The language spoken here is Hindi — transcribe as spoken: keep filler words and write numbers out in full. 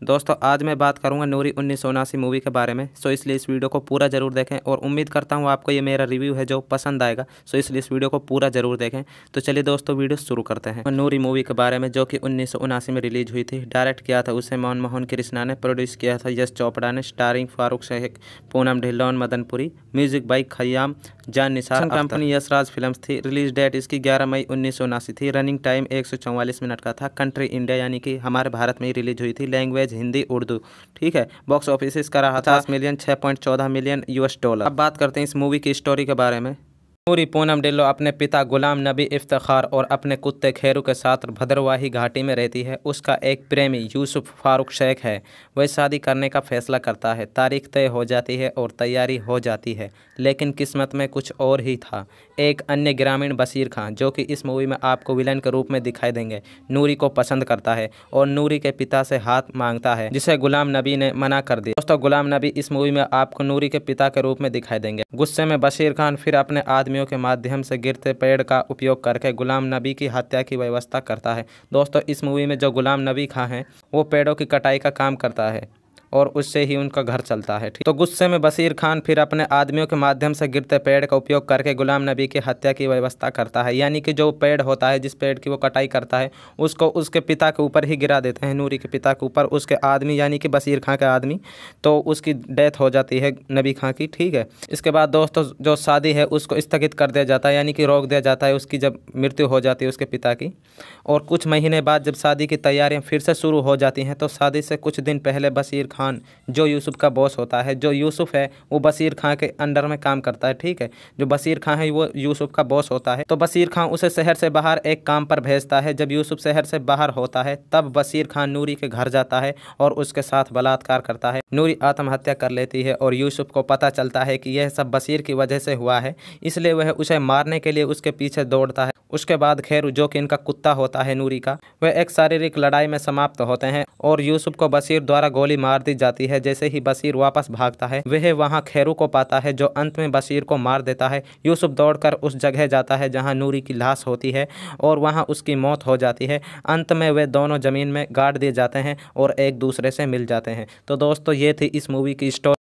दोस्तों आज मैं बात करूंगा नूरी उन्नीस सौ उनासी मूवी के बारे में। सो इसलिए इस वीडियो को पूरा जरूर देखें और उम्मीद करता हूं आपको ये मेरा रिव्यू है जो पसंद आएगा। सो इसलिए इस वीडियो को पूरा जरूर देखें। तो चलिए दोस्तों वीडियो शुरू करते हैं। नूरी मूवी के बारे में जो कि उन्नीस सौ उनासी में रिलीज हुई थी। डायरेक्ट किया था उसे मनमोहन कृष्णा ने, प्रोड्यूस किया था यश चोपड़ा ने, starring Farooq Shaikh, Poonam Dhillon, Madanpuri, music by Khayyam Jan Nisar, company Yashraj films थी। रिलीज डेट इसकी ग्यारह मई उन्नीस सौ उनासी थी। रनिंग टाइम एक सौ चौवालीस मिनट का था। कंट्री इंडिया यानी कि हमारे भारत में ही रिलीज हुई थी। लैंग्वेज हिंदी उर्दू। ठीक है। बॉक्स ऑफिस इसका रहा था पचास मिलियन छः पॉइंट चौदह मिलियन यूएस डॉलर। अब बात करते हैं इस मूवी की स्टोरी के बारे में। नूरी पूनम ढिल्लो अपने पिता गुलाम नबी इफ्तिखार और अपने कुत्ते खेरू के साथ भद्रवाही घाटी में रहती है। उसका एक प्रेमी यूसुफ फारूक शेख है। वह शादी करने का फैसला करता है। तारीख तय हो जाती है और तैयारी हो जाती है, लेकिन किस्मत में कुछ और ही था। एक अन्य ग्रामीण बशीर खान, जो कि इस मूवी में आपको विलन के रूप में दिखाई देंगे, नूरी को पसंद करता है और नूरी के पिता से हाथ मांगता है, जिसे गुलाम नबी ने मना कर दिया। दोस्तों गुलाम नबी इस मूवी में आपको नूरी के पिता के रूप में दिखाई देंगे। गुस्से में बशीर खान फिर अपने आदमियों के माध्यम से गिरते पेड़ का उपयोग करके गुलाम नबी की हत्या की व्यवस्था करता है। दोस्तों इस मूवी में जो गुलाम नबी खां हैं वो पेड़ों की कटाई का काम करता है और उससे ही उनका घर चलता है। ठीक, तो गुस्से में बशीर खान फिर अपने आदमियों के माध्यम से गिरते पेड़ का उपयोग करके गुलाम नबी की हत्या की व्यवस्था करता है। यानी कि जो पेड़ होता है, जिस पेड़ की वो कटाई करता है, उसको उसके पिता के ऊपर ही गिरा देते हैं, नूरी के पिता के ऊपर। उसके आदमी यानी कि बशीर खां के आदमी, तो उसकी डेथ हो जाती है नबी खां की। ठीक है। इसके बाद दोस्तों जो शादी है उसको स्थगित कर दिया जाता है, यानी कि रोक दिया जाता है उसकी, जब मृत्यु हो जाती है उसके पिता की। और कुछ महीने बाद जब शादी की तैयारियाँ फिर से शुरू हो जाती हैं, तो शादी से कुछ दिन पहले बशीर खान जो यूसुफ का बॉस होता है, जो यूसुफ है वो बशीर खां के अंडर में काम करता है। ठीक है। जो बशीर खां है वो यूसुफ का बॉस होता है। तो बशीर खां उसे शहर से बाहर एक काम पर भेजता है। जब यूसुफ शहर से बाहर होता है तब बशीर खां नूरी के घर जाता है और उसके साथ बलात्कार करता है। नूरी आत्महत्या कर लेती है और यूसुफ को पता चलता है कि यह सब बशीर की वजह से हुआ है, इसलिए वह उसे मारने के लिए उसके पीछे दौड़ता है। उसके बाद खेरू, जो कि इनका कुत्ता होता है नूरी का, वह एक शारीरिक लड़ाई में समाप्त होते हैं और यूसुफ को बशीर द्वारा गोली मार दी जाती है। जैसे ही बशीर वापस भागता है वह वहां खेरू को पाता है, जो अंत में बशीर को मार देता है। यूसुफ दौड़कर उस जगह जाता है जहां नूरी की लाश होती है और वहां उसकी मौत हो जाती है। अंत में वे दोनों जमीन में गाड़ दिए जाते हैं और एक दूसरे से मिल जाते हैं। तो दोस्तों ये थी इस मूवी की स्टोरी।